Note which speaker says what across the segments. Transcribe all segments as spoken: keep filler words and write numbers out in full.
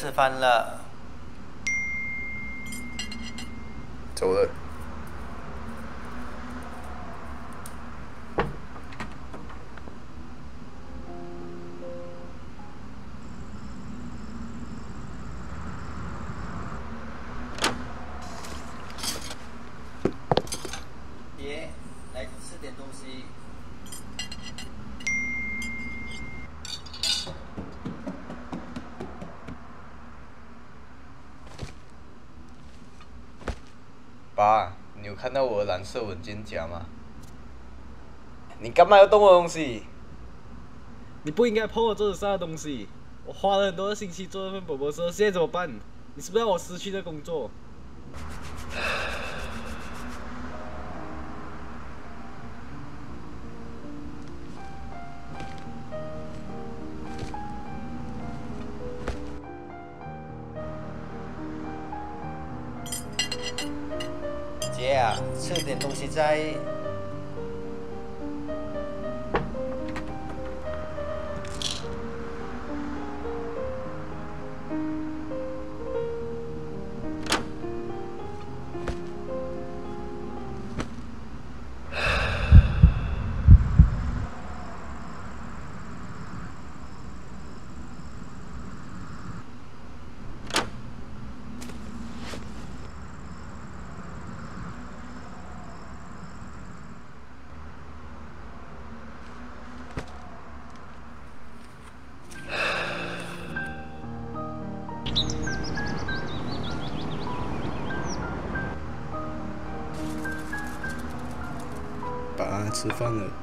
Speaker 1: 吃饭了。
Speaker 2: 走了。
Speaker 1: 爹，来吃点东西。
Speaker 2: 爸，你有看到我的蓝色文件夹吗？你干嘛要动我东西？
Speaker 3: 你不应该碰我桌子上的东西。我花了很多个星期做这份宝宝车，现在怎么办？你是不是让我失去这工作？
Speaker 1: 姐啊，吃点东西再。
Speaker 2: 爸，吃饭了。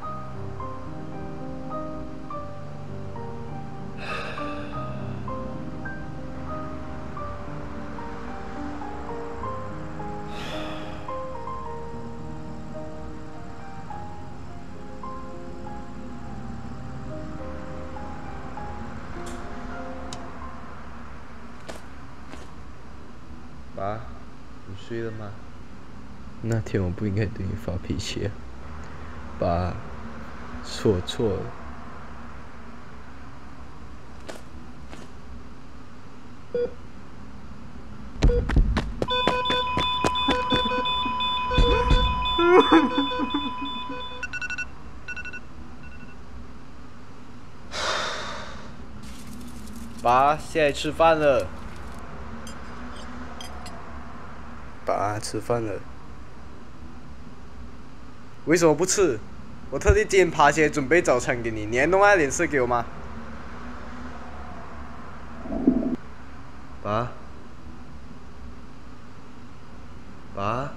Speaker 2: 爸，你睡了吗？那天我不应该对你发脾气啊。 爸，是我错了。爸，现在吃饭了。爸，吃饭了。为什么不吃？我特地今天爬起来准备早餐给你，你还弄那脸色给我吗？爸，爸，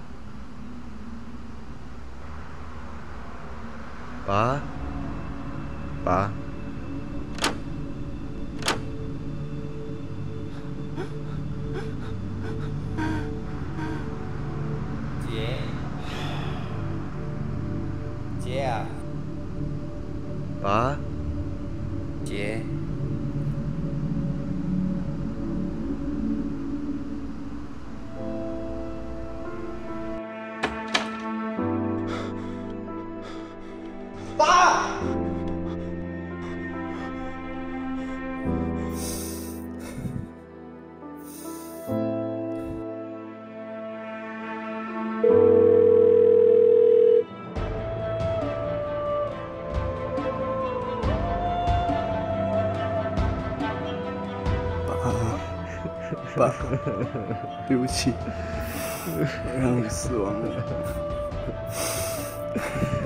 Speaker 2: 爸，爸。
Speaker 1: 姐。 姐啊，
Speaker 2: 爸，
Speaker 1: 姐，
Speaker 2: 爸，爸，对不起，让你失望了。